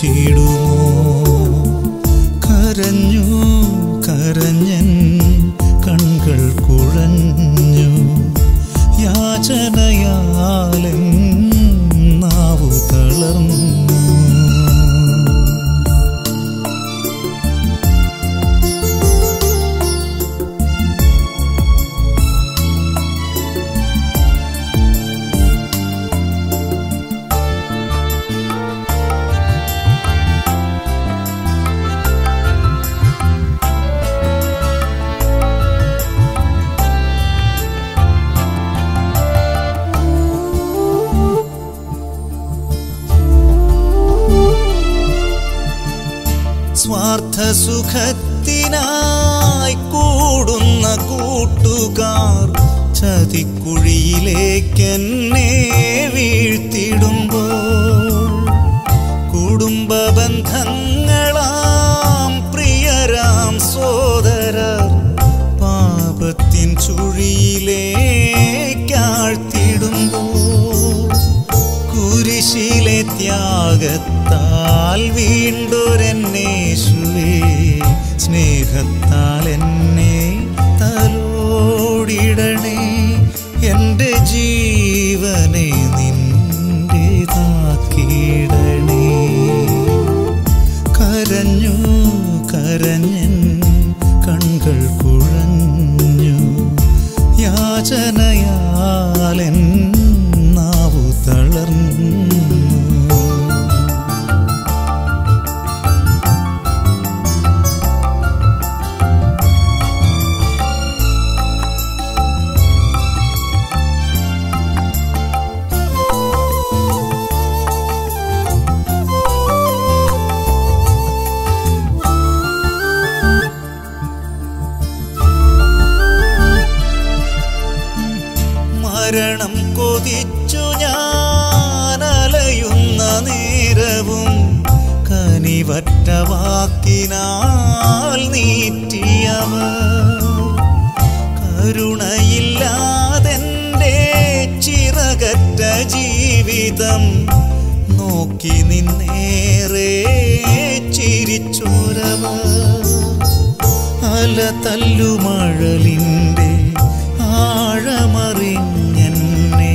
ജീവിച്ചിടുമോ? കരഞ്ഞു കരഞ്ഞൻ കൺകൾ കുഴഞ്ഞു, യാചനയാലെൻ നാവു തളർന്നു. സ്വാർത്ഥസുഖത്തിനായി കൂടുന്ന കൂട്ടുകാർ ചതിക്കുഴിയിലേക്കെന്നെ വീഴ്ത്തിടുമ്പോൾ, കുടുംബ ബന്ധങ്ങളാം പ്രിയരാം സോദരർ പാപത്തിൻ ചുഴിയിലേക്കാഴ്ത്തിടുമ്പോൾ, കുരിശിലെ ത്യാഗത്താൽ വീണ്ടൊരെന്നേശുവേ, സ്നേഹത്താൽ എന്നെ തലോടിടണേ. എൻ്റെ ജീവനെ നിന്റേതാക്കിയിടണേ. കരഞ്ഞു കരഞ്ഞൻ കൺകൾ കുഴഞ്ഞു, യാചനയാലെൻ നാവു തളർന്നു. മരണം കൊതിച്ചു ഞാൻ അലയുന്ന നേരവും, കനിവറ്റ വാക്കിനാൽ നീറ്റിയവർ, കരുണയില്ലാതെൻ്റെ ചിറകറ്റ ജീവിതം നോക്കി നിന്നേറെ ചിരിച്ചോരവർ, അല തല്ലുമഴലിൻ്റെ ആഴമറിഞ്ഞെന്നെ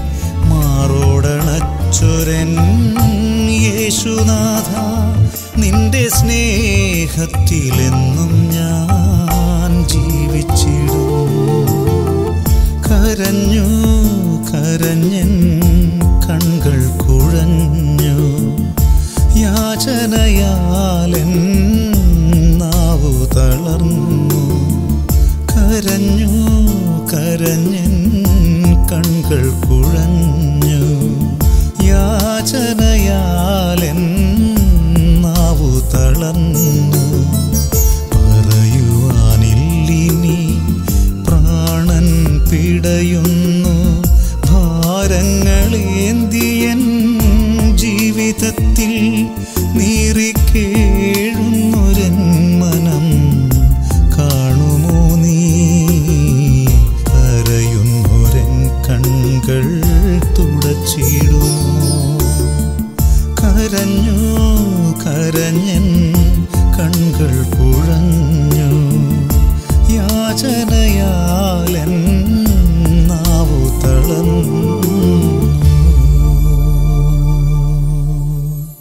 മാറോടണച്ചൊരൻ യേശുനാഥ, നിന്റെ സ്നേഹത്തിലെന്നും ഞാൻ ജീവിച്ചിടും. കരഞ്ഞു കരഞ്ഞൻ കൺകൾ കുഴഞ്ഞു, യാചനയാലെൻ നാവു തളർന്നു. കരഞ്ഞു കരഞ്ഞൻ കൺകൾ കുഴഞ്ഞു, യാചനയാലെൻ നാവു തളർന്നു. പറയുവാനില്ലിനി പ്രാണൻ പിടയുന്നു, ഭാരങ്ങളേന്തിയൻ ജീവിതത്തിൽ നീറിക്കേഴുന്നൊരൻ മനം കാണുമോ നീ? കരയുന്നൊരൻ കൺകൾ തുടച്ചിടുമോ? കരഞ്ഞു കരഞ്ഞൻ കൺകൾ കുഴഞ്ഞു, യാചനയാലെൻ നാവു തളർന്നു.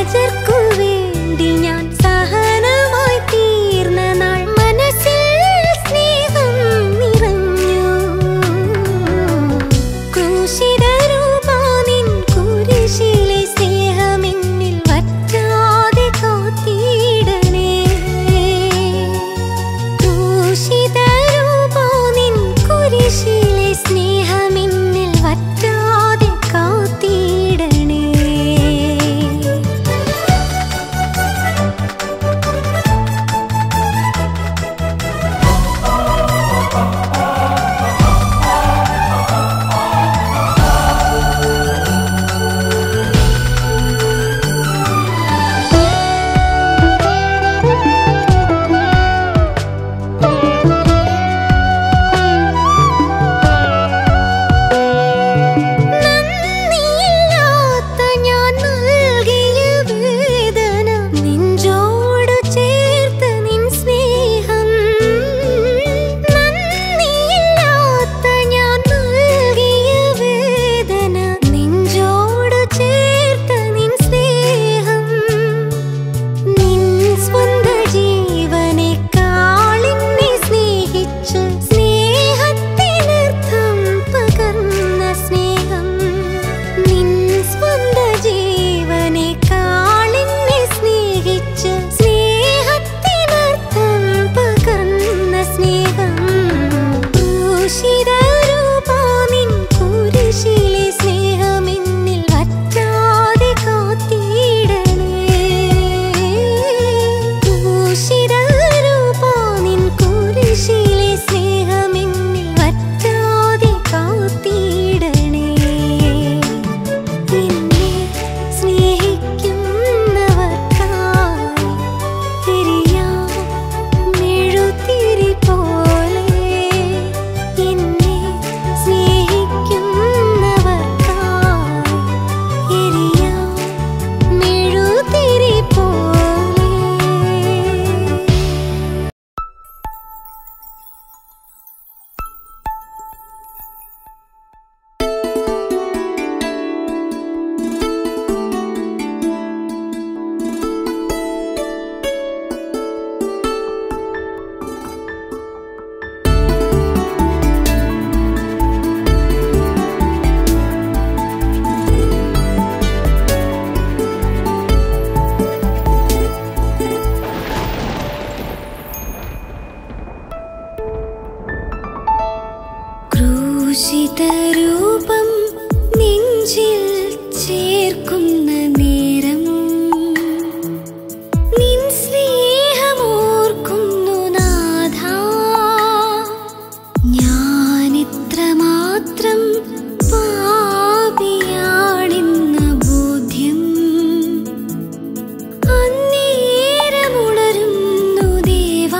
ക്രൂശിതരൂപം നെഞ്ചിൽ ചേർക്കുന്ന നേരം നിൻ സ്നേഹമോർക്കുന്നു നാഥാ. ഞാനിത്രമാത്രം പാപിയാണെന്ന ബോധ്യം അന്നേരമുണരുന്നു ദേവാ.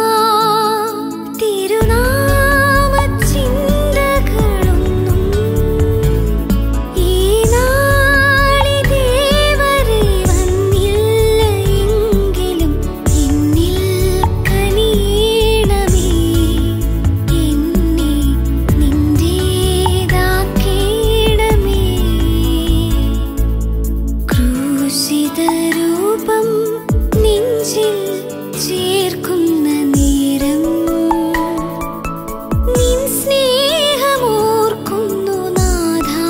ക്രൂശിതരൂപം നെഞ്ചിൽ ചേർക്കുന്ന നേരം നിൻ സ്നേഹമോർക്കുന്നു നാഥാ.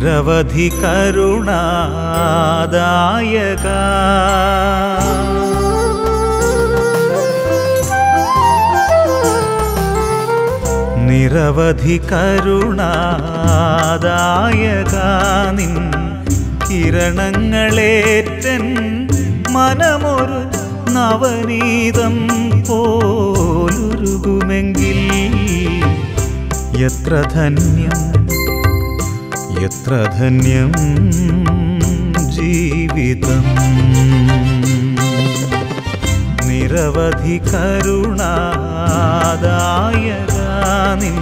നിരവധി കരുണാദായക നിരവധി കരുണാദായക നിൻ കിരണങ്ങളേറ്റൻ മനമൊരു നവനീതം പോലുരുകുമെങ്കിൽ എത്ര ധന്യം ജീവിതം. നിരവധി കരുണാദായക നിൻ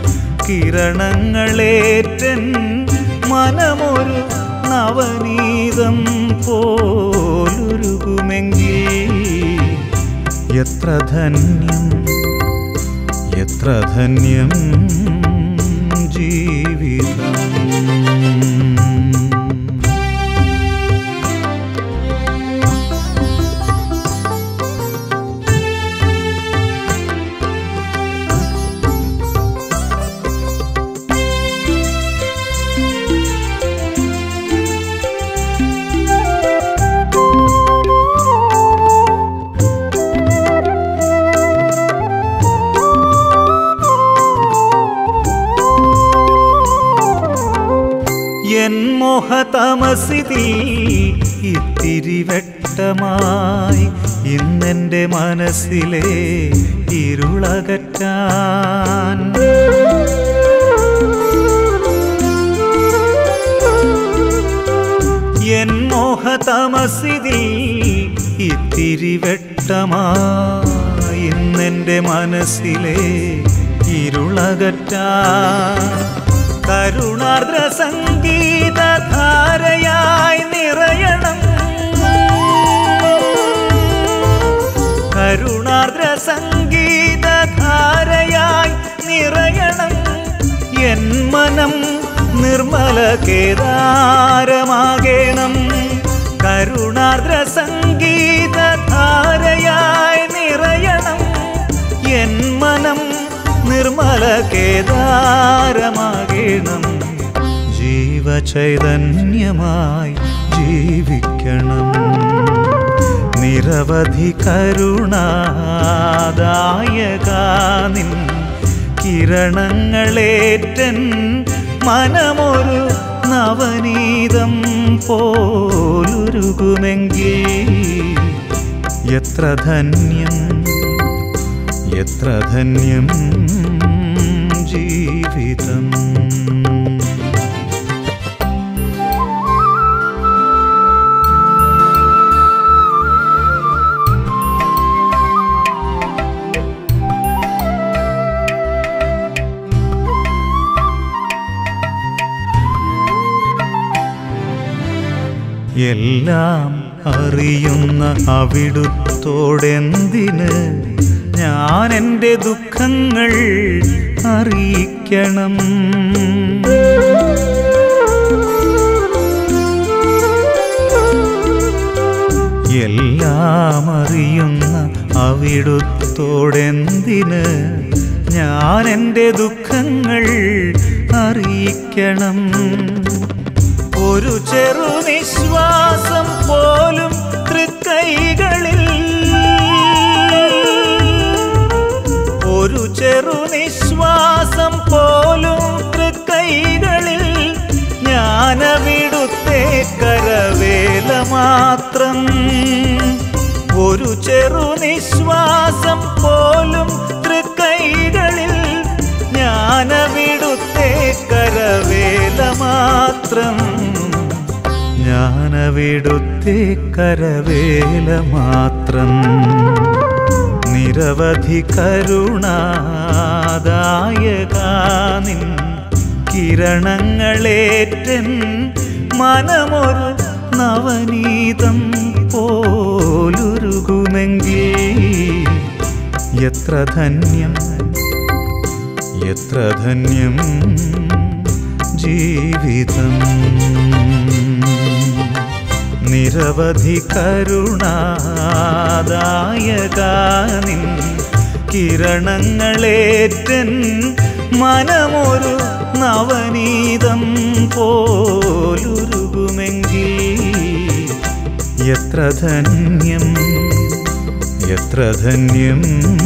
കിരണങ്ങളേറ്റൻ മനമൊരു നവനീതം പോലുരുകുമെങ്കിൽ എത്ര ധന്യം ജീവിതം. എൻ മോഹതമസിതിൽ ഇത്തിരി വെട്ടമായി ഇന്നെൻ്റെ മനസ്സിലെ ഇരുളകറ്റാൻ എൻ മോഹതമസിതിൽ ഇത്തിരി വെട്ടമായി ഇന്നെൻ്റെ മനസ്സിലെ ഇരുളകറ്റാൻ കരുണാർദ്ര സംഗീതധാരയായി നിറയണം കരുണാർദ്ര സംഗീതധാരയായി നിറയണം എൻ മനം നിർമ്മല കേദാരമാകേണം കരുണാർദ്ര സംഗീതധാരയായി നിറയണം എൻ മനം നിർമ്മല കേദാരമാകേണം ജീവചൈതന്യമായി ജീവിക്കണം നിരവധി കരുണാദായക നിൻ കിരണങ്ങളേറ്റൻ മനമൊരു നവനീതം പോലുരുകുമെങ്കിൽ എത്ര ധന്യം ജീവിതം. എല്ലാം അറിയുന്ന അവിടുത്തോടെന്തിന് ഞാൻ എൻ്റെ ദുഃഖങ്ങൾ അറിയിക്കണം എല്ലാം അറിയുന്ന അവിടുത്തോടെന്തിന് ഞാൻ എൻ്റെ ദുഃഖങ്ങൾ അറിയിക്കണം ഒരു ചെറു നിശ്വാസം പോലും തൃക്കൈകളിൽ ഒരു ചെറു നിശ്വാസം പോലും തൃക്കൈകളിൽ ഞാനവിടുത്തെ കരവേല മാത്രം ഒരു ചെറു നിശ്വാസം പോലും തൃക്കൈകളിൽ ഞാനവിടുത്തെ കരവേല മാത്രം ഞാനവിടുത്തെ കരവേല മാത്രം നിരവധി കരുണാദായക നിൻ കിരണങ്ങളേറ്റൻ മനമൊരു നവനീതം പോലുരുകുമെങ്കിൽ എത്ര ധന്യം ജീവിതം നിരവധി കരുണാദായക നിൻ കിരണങ്ങളേറ്റൻ മനമൊരു നവനീതം പോലുരുകുമെങ്കിൽ എത്ര ധന്യം എത്ര ധന്യം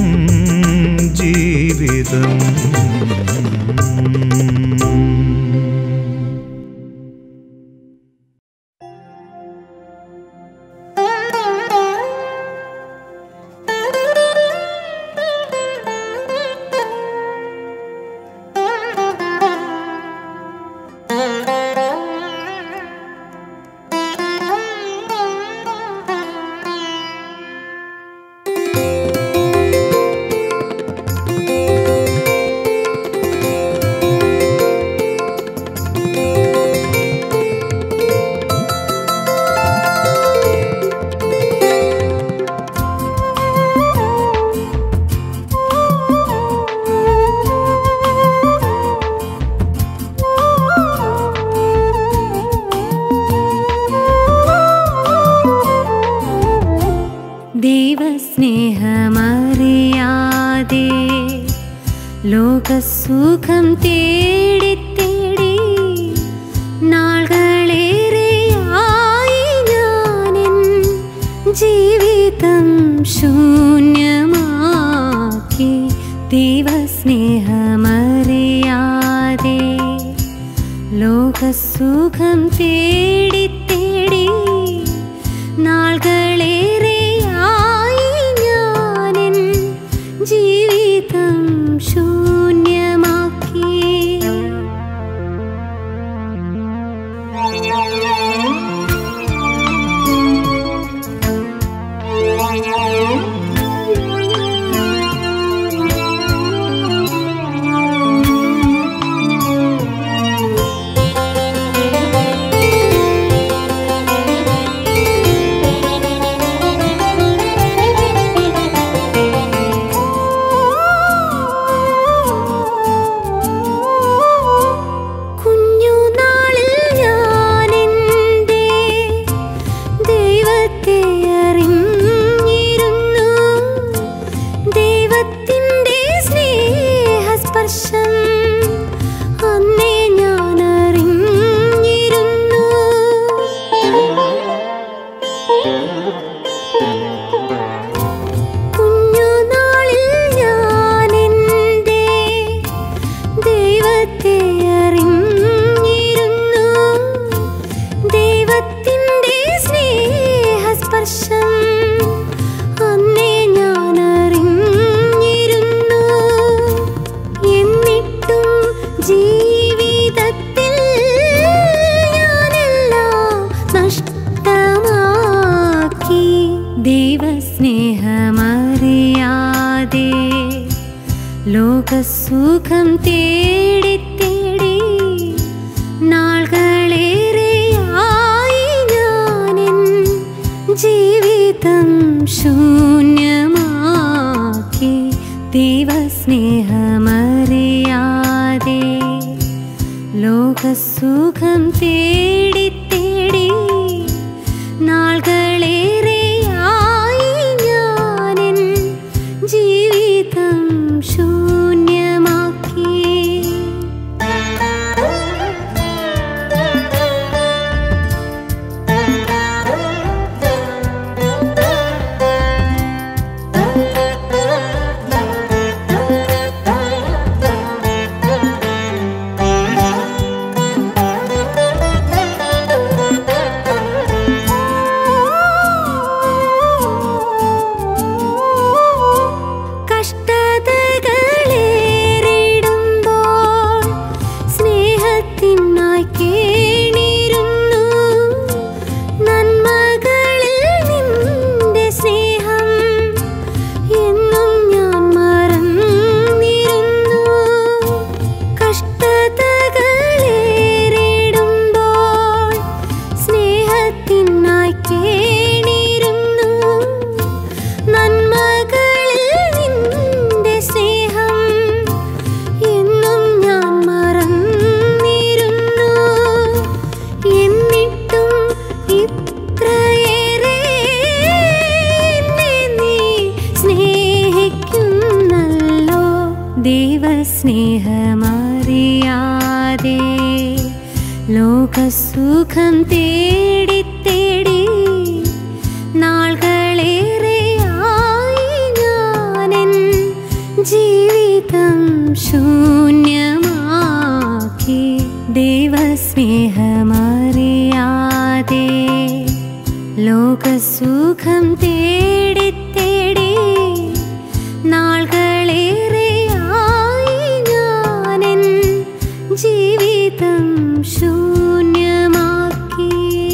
ജീവിതം. ദൈവസ്നേഹമറിയാതെ ലോകസുഖം തേടി തേടി നാളുകളേറെയായി ഞാനെൻ ജീവിതം ശൂന്യമാക്കി. ദൈവസ്നേഹമറിയാതെ ലോകസുഖം തേടി തേടി നാളുകളേറെയായി ഞാനെൻ ജീവിതം ശൂന്യമാക്കി. ദൈവസ്നേഹമറിയാതെ ലോകസുഖം തേടി തേടി നാളുകളേറെയായി ഞാനെൻ ജീവിതം ശൂന്യമാക്കി. ദൈവസ്നേഹമറിയാതെ ലോകസുഖം തേടി തേടി നാളുകളേറെയായി ഞാനെൻ ജീവിതം ശൂന്യമാക്കി. സ്നേഹമറിയാതെ ലോകസുഖം തേടി തേടി നാളുകളേറെയായി ഞാനെൻ ജീവിതം ശൂന്യമാക്കി. ദൈവസ്നേഹമറിയാതെ ലോകസുഖം തേടി തേടി നാളുകളേറെയായി ഞാനെൻ ജീവിതം ശൂന്യമാക്കി.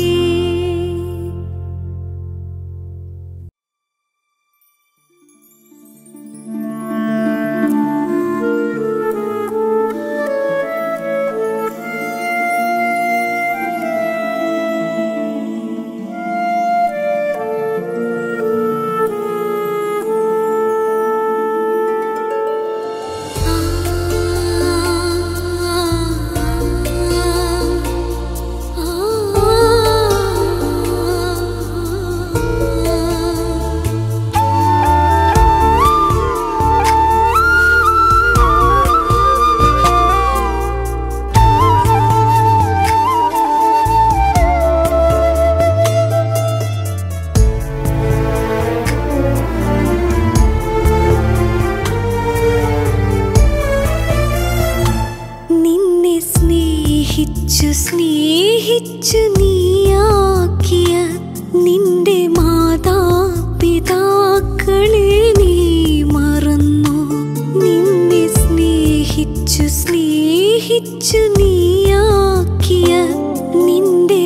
സ്നേഹിച്ചു നീയാക്കിയ നിന്റെ മാതാപിതാക്കളെ നീ മറന്നു. നിന്നെ സ്നേഹിച്ചു നീയാക്കിയ നിന്റെ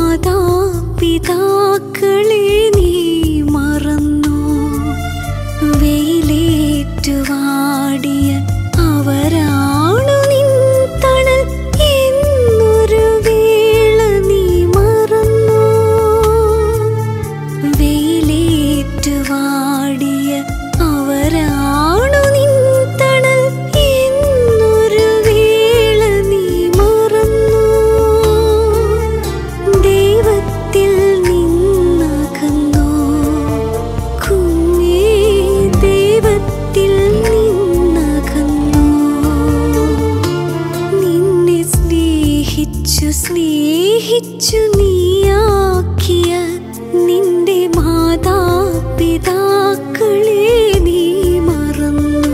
മാതാപിതാക്കളെ നീ മറന്നു. വെയിലേറ്റുവാടിയ അവരാണു നിൻ തണൽ എന്നൊരു വേള നീ മറന്നു. വെയിലേറ്റുവാടിയ അവരാണു നിൻ തണൽ എന്നൊരു വേള നീ മറന്നു. ദൈവത്തിൽ നിന്നകന്നു കുഞ്ഞേ, ദൈവത്തിൽ നിന്നകന്നു. നിന്നെ സ്നേഹിച്ചു നീയാക്കിയ നിന്റെ മാതാപിതാക്കളെ നീ മറന്നു.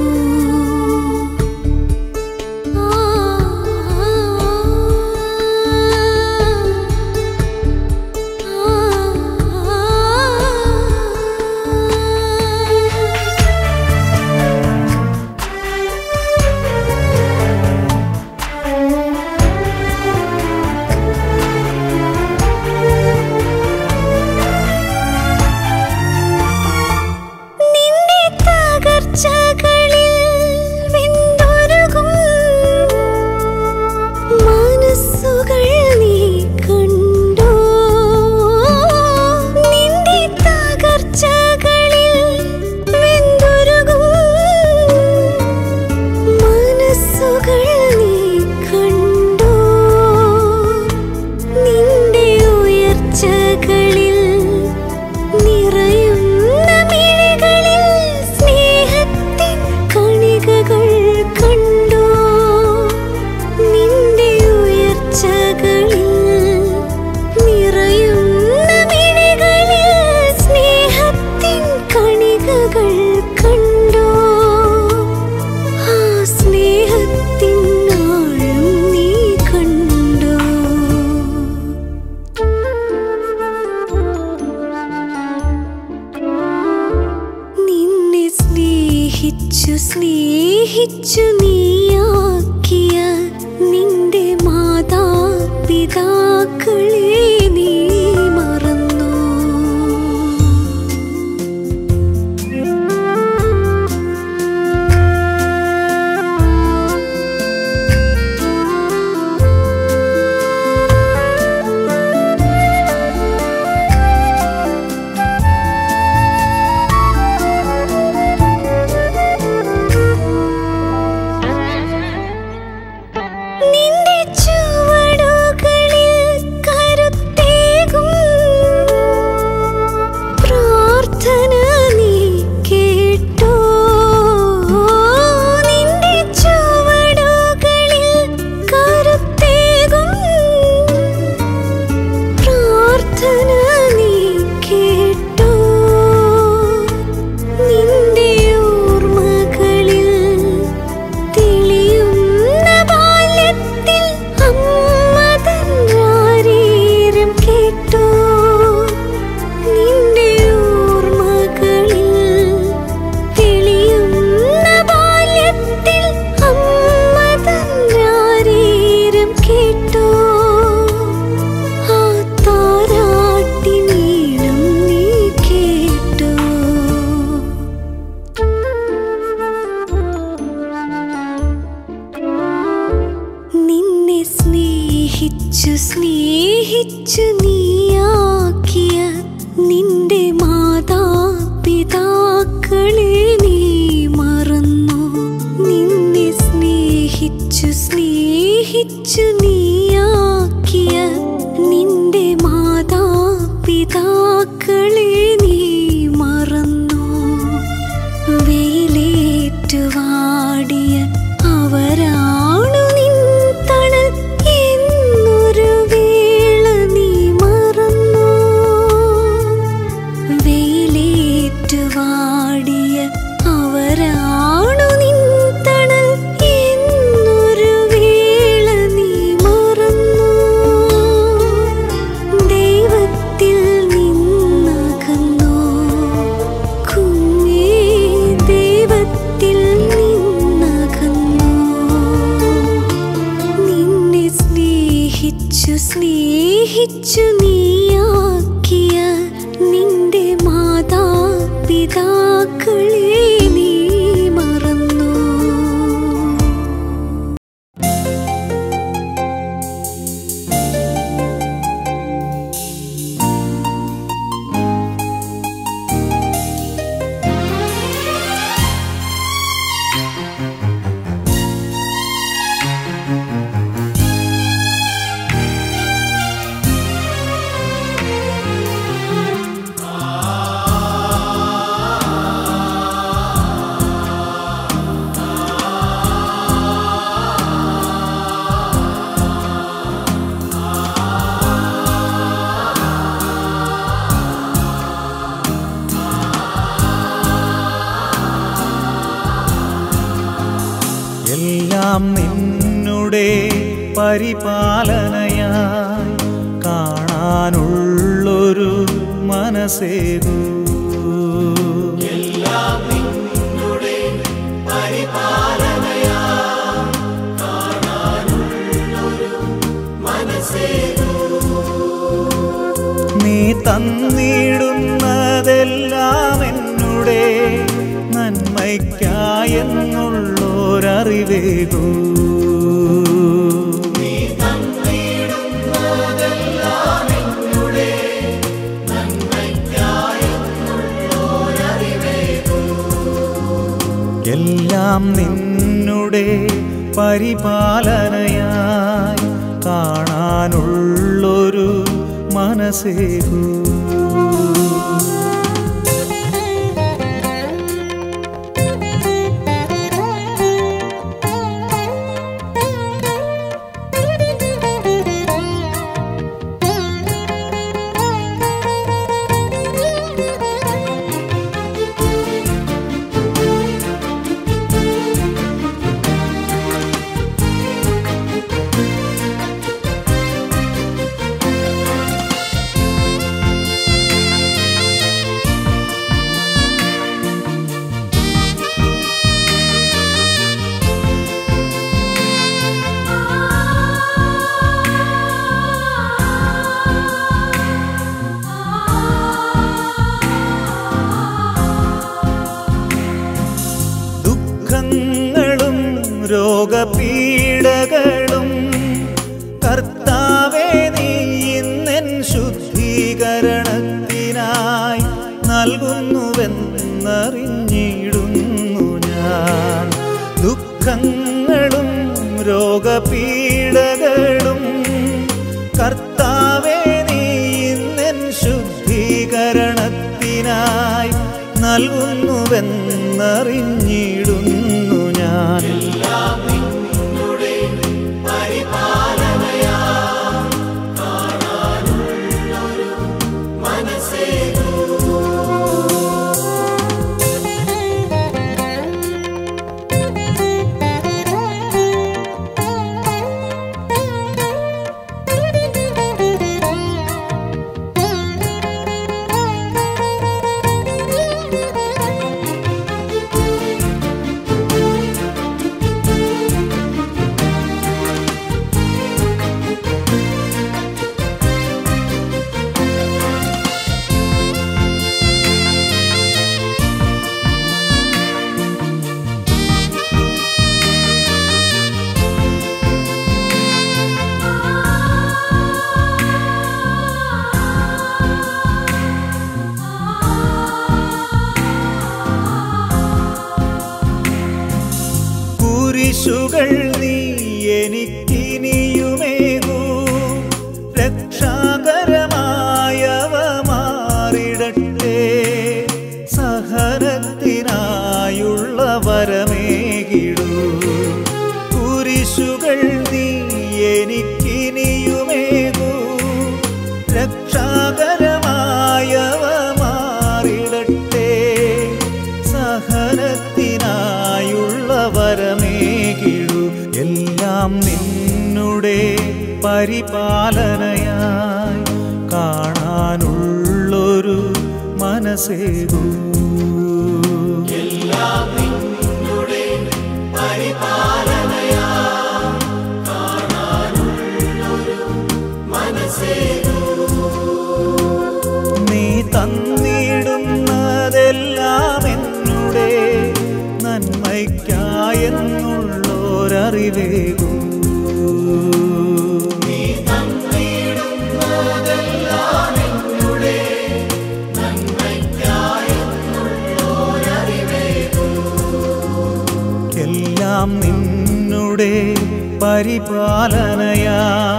സ്നേഹിച്ചു നീയാക്കിയ നിന്റെ മാതാപിതാക്കളെ നീ മറന്നു. നിന്റെ ചുവടുകളിൽ കര സ്നേഹിച്ചു സ്നേഹിച്ചു നീയാക്കിയ നിന്റെ മാതാപിതാക്കളെ നീ മറന്നു. നിന്നെ സ്നേഹിച്ചു സ്നേഹിച്ചു നീയാക്കിയ നിന്റെ മാതാപിതാക്കളെ നീ മറന്നു. വെയിലേറ്റുവാടിയ അവരാണു നിൻ തണൽ എന്നൊരു വേള നീ മറന്നു. വെയിലേറ്റുവാടിയ അവരാണു നിൻ തണൽ എന്നൊരു വേള നീ മറന്നു. ദൈവത്തിൽ നിന്നകന്നു കുഞ്ഞേ, ദൈവത്തിൽ നിന്നകന്നു. നിന്നെ സ്നേഹിച്ചു സ്നേഹിച്ചു നീയാക്കിയ നിന്റെ മാതാപിതാക്കളെ നീ മറന്നു. എല്ലാം നിന്നുടെ പരിപാലനയായി കാണാനുള്ളൊരു മനസ്സേകൂ. നീ തന്നിടുന്നതെല്ലാം എന്നുടെ നന്മയ്ക്കായെന്നുള്ളൊരറിവേകൂ. എല്ലാം നിന്നുടെ പരിപാലനയായി കാണാനുള്ളൊരു മനസ്സേകൂ. ദുഃഖങ്ങളും രോഗപീഡകളും കർത്താവേ നീ ഇന്നെൻ ശുദ്ധീകരണത്തിനായി നൽകുന്നുവെന്നറിഞ്ഞിടുന്നു ഞാൻ. ദുഃഖങ്ങളും രോഗപീഡകളും കർത്താവേ നീ ഇന്നെൻ ശുദ്ധീകരണത്തിനായി നൽകുന്നുവെന്നറിഞ്ഞിടുന്നു ഞാൻ. കുരിശുകൾ നീ എനിക്കിനിയുമേകൂ, രക്ഷാകരമായവ മാറിടട്ടെ. സഹനത്തിനായുള്ള വരമേകിടു, എല്ലാം നിന്നുടെ പരിപാലനയായി കാണാനുള്ളൊരു മനസ്സേകൂ. എല്ലാം നിന്നുടെ പരിപാലനയായി കാണാനുള്ളൊരു മനസ്സേകൂ. നീ തന്നിടുന്നതെല്ലാം എന്നുടെ നന്മയ്ക്കായെന്നുള്ളൊരറിവേകൂ. നീ തന്നിടുന്നതെല്ലാം എന്നുടെ നന്മയ്ക്കായെന്നുള്ളൊരറിവേകൂ. എല്ലാം നിന്നുടെ പരിപാലനയാ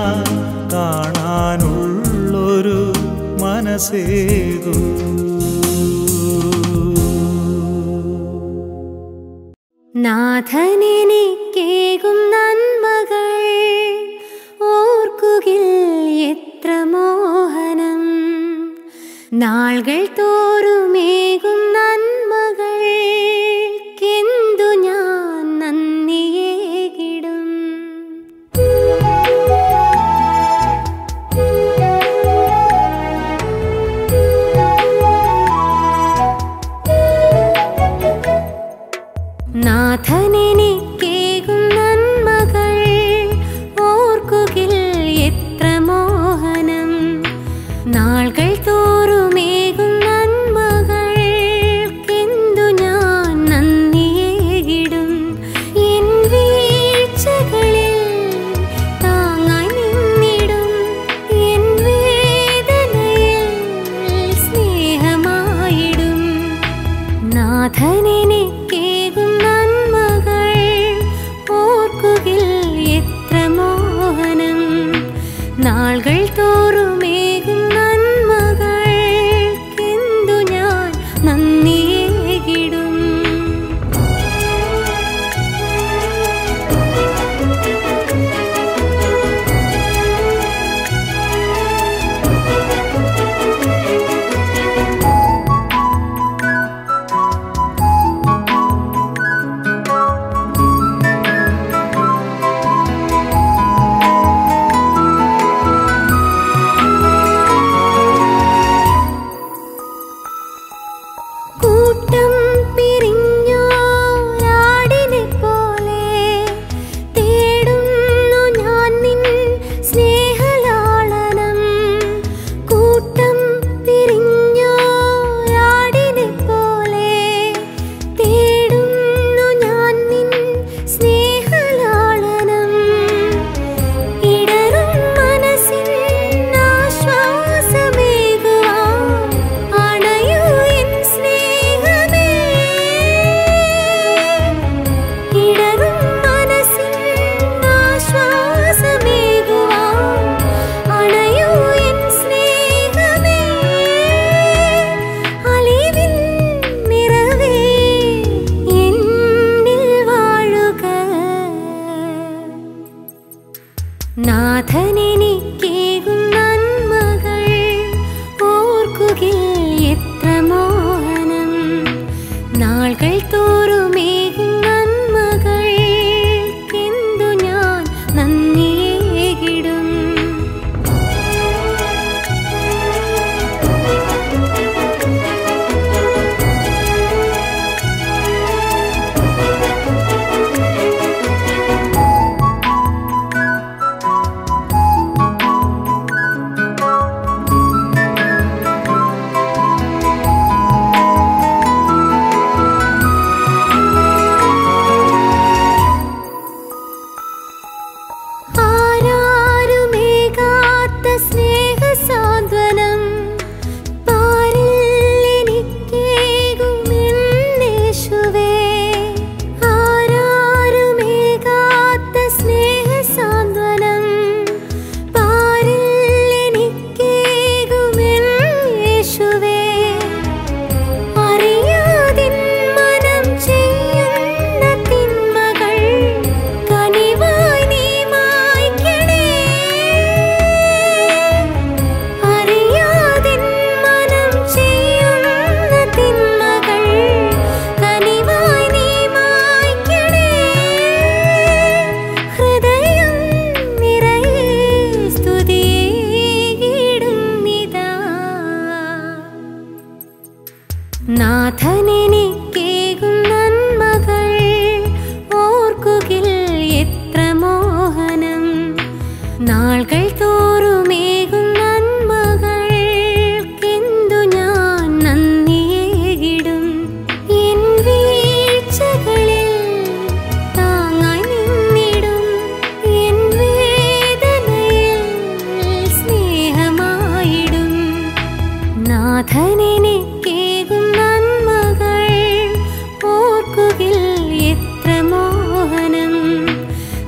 കാണാനുള്ളൊരു മനസ്സേകൂ. നാഥനെനിക്കേകും നന്മകൾ ഓർക്കുകിൽ എത്ര മോഹനം. നാൾകൾ തോറുമേകും നന്മകൾക്കെന്തു ഞാൻ നന്ദിയേകിടും. നാഥനെനിക്കേകും നന്മകൾ ഓർക്കുകിൽ എത്ര മോഹനം. നാൾകൾ തോറുമേകും നന്മകൾക്കെന്തു ഞാൻ നന്ദിയേകിടും. എൻ വീഴ്ചകളിൽ താങ്ങായി നിന്നിടും, എൻ വേദനയിൽ സ്നേഹമായിടും. നാഥനെനിക്കേകും നന്മകൾ ഓർക്കുകിൽ എത്ര മോഹനം. നാൾകൾ തോറുമേകും നന്മകൾക്കെന്തു ഞാൻ നന്ദിയേകിടും. കൂട്ടം പിരിഞ്ഞോരാടിനെ പോലെ തേടുന്നു ഞാൻ നിൻ സ്നേഹലാളനം. കൂട്ടം പിരിഞ്ഞോരാടിനെ പോലെ തേടുന്നു ഞാൻ നിൻ സ്നേഹലാളനം. ഇടറും മനസ്സിൻ ആശ്വാസമേകുവാൻ അണയൂ എൻ സ്നേഹമേ. ഇടറും മനസ്സിൻ ആശ്വാസമേകുവാൻ അണയൂ എൻ സ്നേഹമേ. അലിവിൻ നിറവേ എന്നിൽ വാഴുക. നാഥനെനിക്കേകും നന്മകൾ ഓർക്കുകിൽ എത്ര മോഹനം. നാൾകൾ തോറുമേകും നന്മകൾക്കെന്തു ഞാൻ നന്ദിയേകിടും. ആരാരുമേകാത്ത സ്നേഹസാന്ത്വനം പാരിൽ എനിക്കേകും എന്നേശുവേ. ആരാരുമേകാത്ത സ്നേഹസാന്ത്വനം പാരിൽ എനിക്കേകും എന്നേശുവേ. അറിയാതിൻ മനം ചെയ്യുന്ന തിന്മകൾ കനിവായി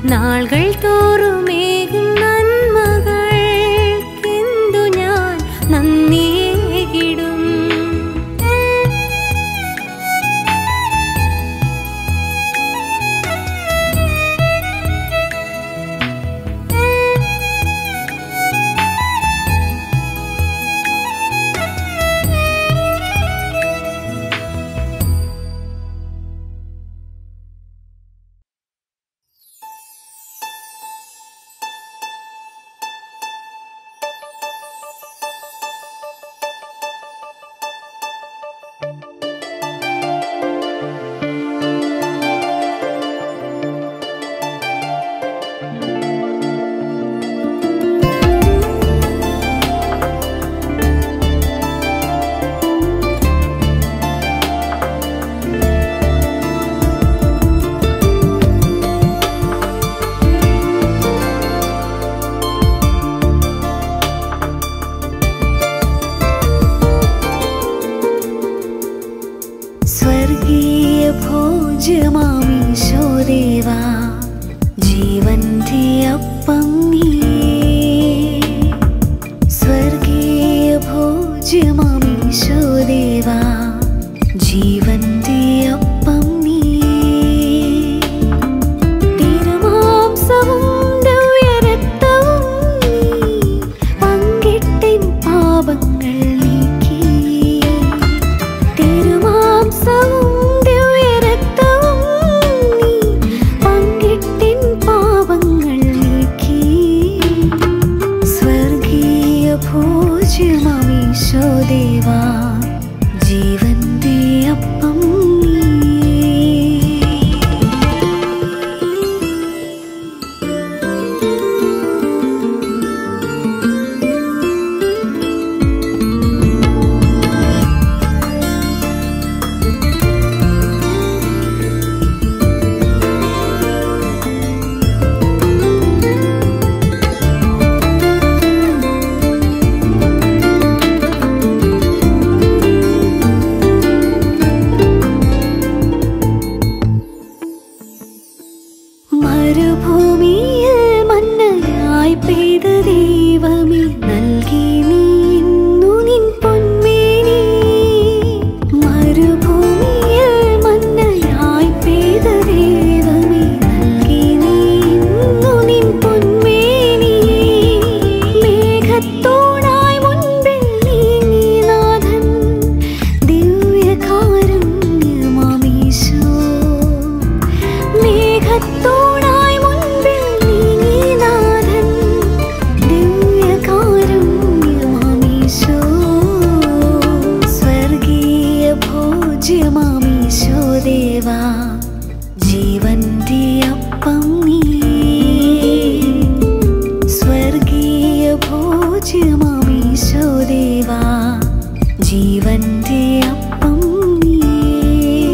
നാളുകൾ തോറുമേകും നന്മകൾക്കെന്തു ഞാൻ നന്ദിയേകിടും. സ്വർഗീയ ഭോജ്യമാമീശോദേവാ ജീവന്റെ അപ്പം നീയേ. സ്വർഗീയ ഭോജ്യമാമീശോദേവാ ജീവന്റെ അപ്പം നീയേ. തിരുമാംസവും ദിവ്യരക്തവും നീ പങ്കിട്ടിൻ പാപങ്ങൾ നീക്കി. തിരുമാംസവും ദിവ്യരക്തവും നീ പങ്കിട്ടിൻ പാപങ്ങൾ നീക്കി. സ്വർഗീയ ഭോജ്യമാമീശോദേവാ ജീവന്റെ അപ്പം മരുഭൂമിയിൽ മന്നയായി പെയ്ത ദൈവമേ നൽകി നീ ഇന്നു നിൻ പൊന്മേനി. മരുഭൂമിയിൽ മന്നയായി പെയ്ത ദൈവമേ നൽകി നീ ഇന്നു നിൻ പൊന്മേനി. മേഘത്തോടായി മുൻപിൽ നീങ്ങി നാഥൻ ദിവ്യകാരുണ്യമാമീശോ. മേഘത്തോടായി മുൻപിൽ നീങ്ങി നാഥൻ ദിവ്യകാരുണ്യമാമീശോ. സ്വർഗീയ ഭോജ്യമാമീശോദേവാ ജീവന്റെ അപ്പം നീയേ. സ്വർഗീയ ഭോജ്യമാമീശോദേവാ ജീവന്റെ അപ്പം നീയേ.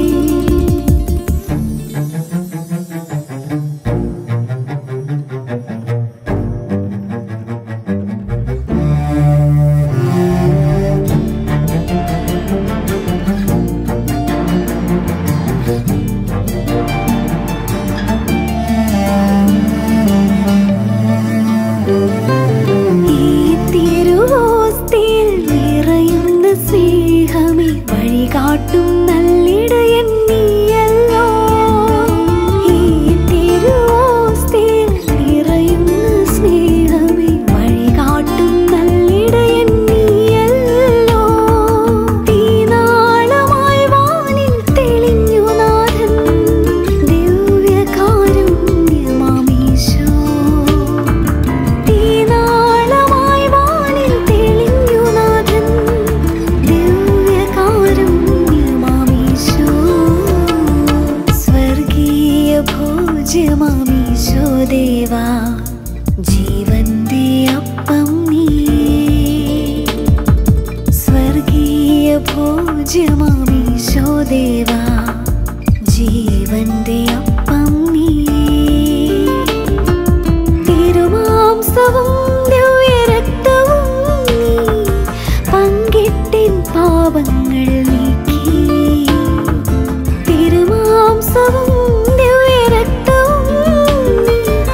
ഈ തിരുവോസ്തിയിൽ നിറയുന്ന സ്നേഹമേ വഴികാട്ടും നല്ലിടയൻ നീയല്ലോ. ഈ തിരുവോസ്തിയിൽ നിറയുന്ന സ്നേഹമേ വഴികാട്ടും നല്ലിടയൻ നീയല്ലോ. തീനാളമായി വാനിൽ തെളിഞ്ഞു നാഥൻ ദിവ്യകാരുണ്യമാമീശോ. തീനാളമായി വാനിൽ തെളിഞ്ഞു നാഥൻ ദിവ്യകാരുണ്യമാമീശോ. സ്വർഗീയ ഭോജ്യമാമീശോദേവാ ജീവന്റെ അപ്പം നീയേ. സ്വർഗീയ ഭോജ്യമാമീശോദേവാ ജീവന്റെ അപ്പം നീയേ. തിരുമാംസവും ദിവ്യരക്തവും നീ പങ്കിട്ടിൻ പാപങ്ങൾ നീക്കി. തിരുമാംസവും ദിവ്യരക്തവും നീ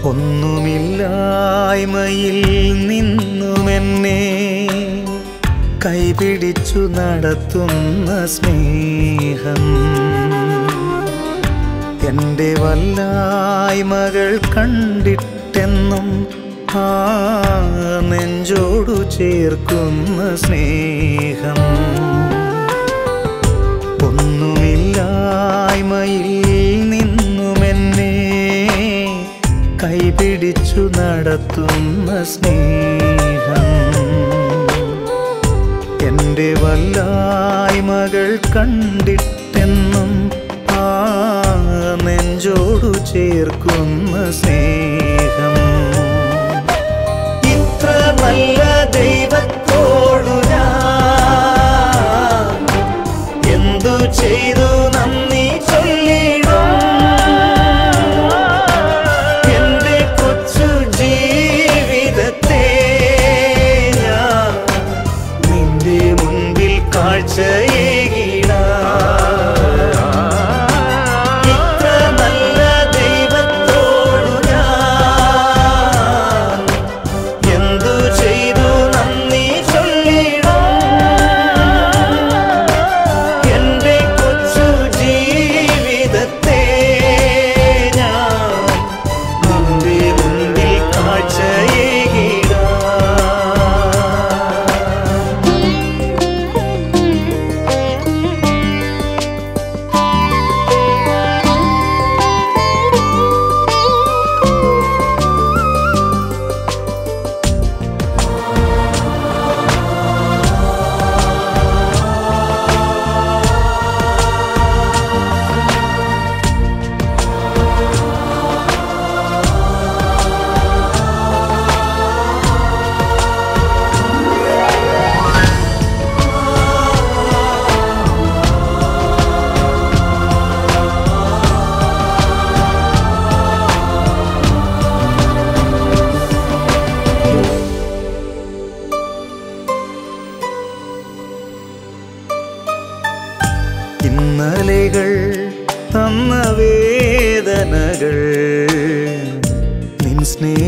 ഒന്നുമില്ലായ്മയിൽ നിന്നുമെന്നെ കൈപിടിച്ചു നടത്തുന്ന സ്നേഹം എൻ്റെ വല്ലായ്മകൾ കണ്ടിട്ടെന്നും ആ നെഞ്ചോടു ചേർക്കുന്ന സ്നേഹം ഒന്നുമില്ലായ്മയിൽ നിന്നുമെന്നെ കൈപിടിച്ചു നടത്തുന്ന സ്നേഹം എൻ്റെ വല്ലായ്മകൾ കണ്ടിട്ടെന്നും ആ നെഞ്ചോടു ചേർക്കുന്ന സ്നേഹം ഇത്ര നല്ല ദൈവത്തോടു ഞാൻ എന്തു ചെയ്തു നന്ദി ചൊല്ലിടും എൻ്റെ കൊച്ചു ജീവിതത്തെ ഞാൻ നിന്റെ മുൻപിൽ കാഴ്ചയേകിടാം. ഇത്ര നല്ല ദൈവത്തോടു ഞാൻ എന്തു ചെയ്തു നന്ദി ചൊല്ലിടും എൻ്റെ കൊച്ചു ജീവിതത്തെ ഞാൻ നിന്റെ മുൻപിൽ കാഴ്ചയേകിടാം. ഇന്നലെകൾ തന്ന വേദനകൾ നിൻ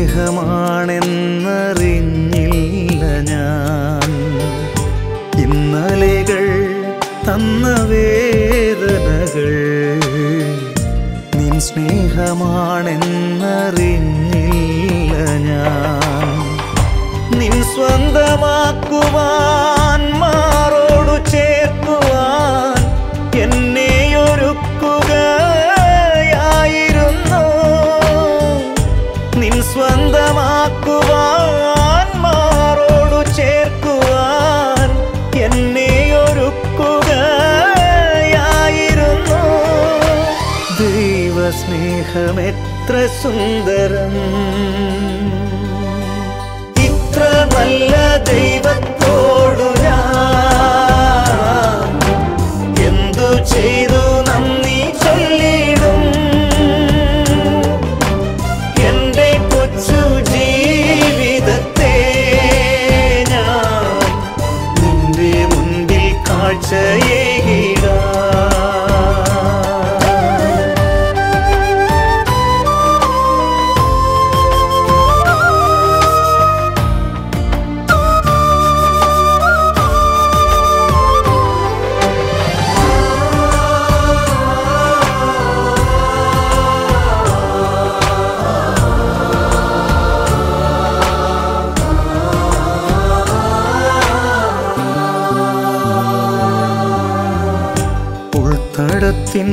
സ്നേഹമാണെന്നറിഞ്ഞില്ല ഞാൻ. ഇന്നലെകൾ തന്ന വേദനകൾ നിൻ സ്നേഹമാണെന്നറിഞ്ഞില്ല ഞാൻ. നിൻ സ്വന്തമാക്കുവാൻ മാറോടു ചേർക്കുവാൻ എന്നെയൊരുക്കുകയായിരുന്നു. നിൻ സ്വന്തമാക്കുവാൻ മാറോടു ചേർക്കുവാൻ എന്നെയൊരുക്കുകയായിരുന്നു. ദൈവസ്നേഹമെത്ര സുന്ദരം, ഇത്ര നല്ല ദൈവത്തോടു ഞാൻ എന്തു ചെയ്തു നന്ദി ചൊല്ലിടും എൻ്റെ കൊച്ചു ജീവിതത്തെ ഞാൻ നിന്റെ മുൻപിൽ കാഴ്ചയേകിടാം. ഉൾത്തടത്തിൻ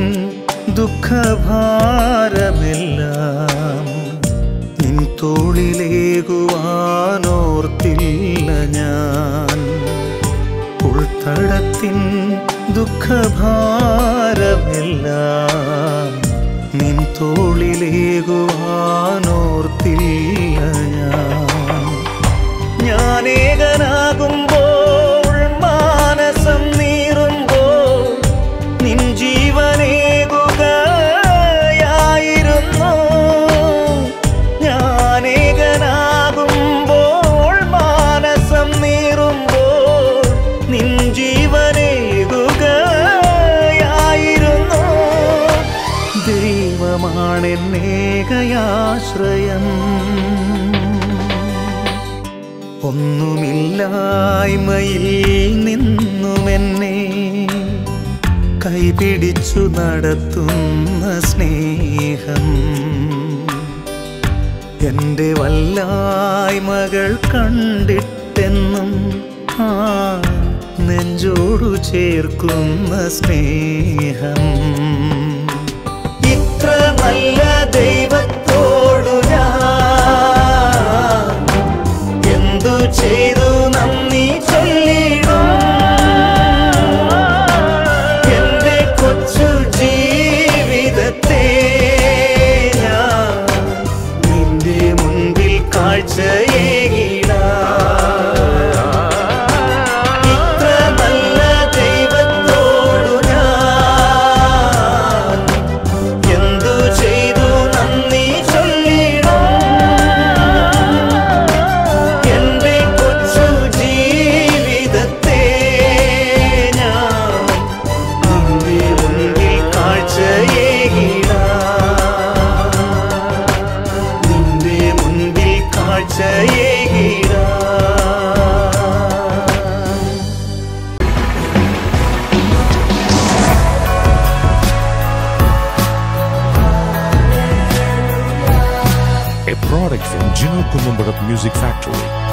ദുഃഖഭാരമെല്ലാം നിൻ തോളിലേകുവാനോർത്തില്ല ഞാൻ. ഉൾത്തടത്തിൻ ദുഃഖഭാരമെല്ലാം നിൻ തോളിലേകുവാനോർത്തില്ല ഞാൻ. ഞാനേകനാകുമ്പോൾ മാനസം നീറുമ്പോൾ നിൻ ജീവനേകുകയായിരുന്നു. ഞാനേകനാകുമ്പോൾ മാനസം നീറുമ്പോൾ നിൻ ജീവനേകുകയായിരുന്നു. ദൈവമാണെന്നേക ഏകയാശ്രയം. ഒന്നുമില്ലായ്മയിൽ നിന്നുമെന്നെ കൈപിടിച്ചു നടത്തുന്ന സ്നേഹം. എൻ്റെ വല്ലായ്മകൾ കണ്ടിട്ടെന്നും ആ നെഞ്ചോടു ചേർക്കുന്ന സ്നേഹം. ഇത്ര നല്ല ദൈവത്തോടു ഞാൻ എന്തു ചെയ്തു നന്ദി ചൊല്ലിടും. എൻ്റെ കൊച്ചു ജീവിതത്തെ ഞാൻ നിന്റെ മുൻപിൽ കാഴ്ചയേകിടാം. ഇത്ര നല്ല ദൈവത്തോടു ഞാൻ എന്തു ചെയ്തു നന്ദി ചൊല്ലിടും. എൻ്റെ കൊച്ചു ജീവിതത്തെ ഞാൻ നിന്റെ മുൻപിൽ കാഴ്ചയേകിടാം. നിന്റെ മുൻപിൽ കാഴ്ചയേകിടാം. A product from Gino Columbarat Music Factory.